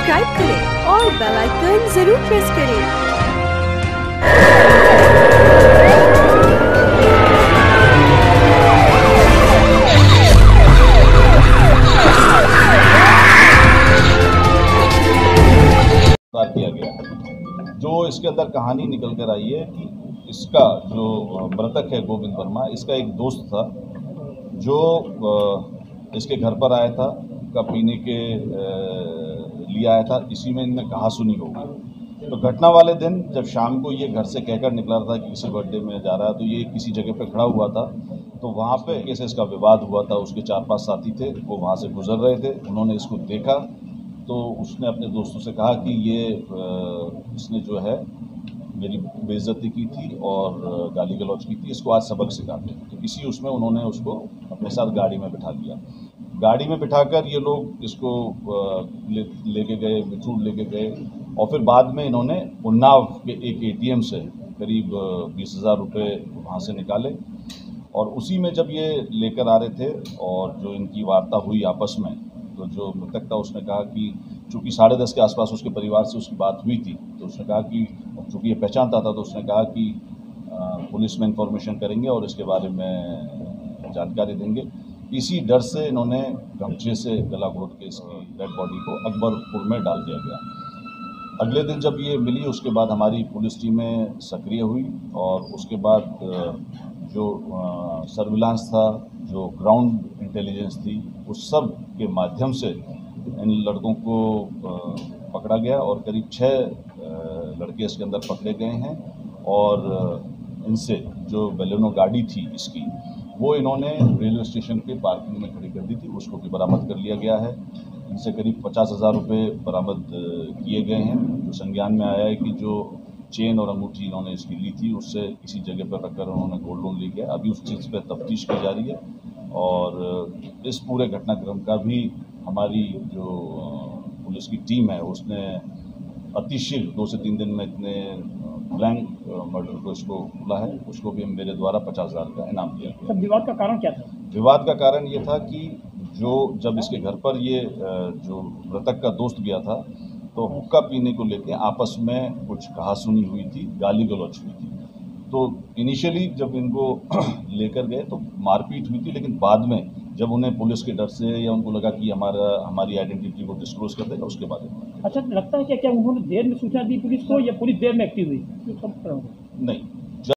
Subscribe करें और bell icon जरूर प्रेस करें। किया गया जो इसके अंदर कहानी निकल कर आई है कि इसका जो मृतक है गोविंद वर्मा, इसका एक दोस्त था जो इसके घर पर आया था, का पीने के लिए आया था। इसी में इनमें कहा सुनी होगी। तो घटना वाले दिन जब शाम को ये घर से कहकर निकला था कि किसी बर्थडे में जा रहा है, तो ये किसी जगह पे खड़ा हुआ था। तो वहाँ पे कैसे इसका विवाद हुआ था। उसके 4-5 साथी थे, वो वहाँ से गुजर रहे थे, उन्होंने इसको देखा तो उसने अपने दोस्तों से कहा कि ये इसने जो है मेरी बेइज्जती की थी और गाली गलौज की थी, इसको आज सबक सिखाते। तो इसी उसमें उन्होंने उसको अपने साथ गाड़ी में बिठा लिया। गाड़ी में बिठाकर ये लोग इसको लेके गए, बिठूर लेके गए और फिर बाद में इन्होंने उन्नाव के एक ATM से करीब 20,000 रुपये वहाँ से निकाले। और उसी में जब ये लेकर आ रहे थे और जो इनकी वार्ता हुई आपस में, तो जो मृतक था उसने कहा कि चूँकि 10:30 के आसपास उसके परिवार से उसकी बात हुई थी, तो उसने कहा कि चूँकि ये पहचानता था, तो उसने कहा कि पुलिस में इंफॉर्मेशन करेंगे और इसके बारे में जानकारी देंगे। इसी डर से इन्होंने गमछे से गला घोट के इसकी डेड बॉडी को अकबरपुर में डाल दिया गया। अगले दिन जब ये मिली, उसके बाद हमारी पुलिस टीमें सक्रिय हुई और उसके बाद जो सर्विलांस था, जो ग्राउंड इंटेलिजेंस थी, उस सब के माध्यम से इन लड़कों को पकड़ा गया और करीब 6 लड़के इसके अंदर पकड़े गए हैं। और इनसे जो बेलेनो गाड़ी थी इसकी, वो इन्होंने रेलवे स्टेशन के पार्किंग में खड़ी कर दी थी, उसको भी बरामद कर लिया गया है। इनसे करीब 50,000 रुपये बरामद किए गए हैं। जो संज्ञान में आया है कि जो चेन और अंगूठी इन्होंने इसकी ली थी, उससे किसी जगह पर रखकर उन्होंने गोल्ड लोन ले गया। अभी उस चीज़ पर तफ्तीश की जा रही है और इस पूरे घटनाक्रम का भी हमारी जो पुलिस की टीम है उसने अतिशीघ्र 2 से 3 दिन में इतने ब्लैंक मर्डर को इसको खुला है। उसको भी मेरे द्वारा 50,000 का इनाम दिया गया। सब विवाद का कारण क्या था? विवाद का कारण ये था कि जब इसके घर पर ये जो मृतक का दोस्त गया था, तो हुक्का पीने को लेके आपस में कुछ कहासुनी हुई थी, गाली गलौज हुई थी। तो इनिशियली जब इनको लेकर गए तो मारपीट हुई थी, लेकिन बाद में जब उन्हें पुलिस के डर से या उनको लगा कि हमारी आइडेंटिटी को डिस्क्लोज कर देगा, उसके बाद अच्छा लगता है कि क्या उन्होंने देर में सूचना दी पुलिस को या पुलिस देर में एक्टिव हुई? नहीं,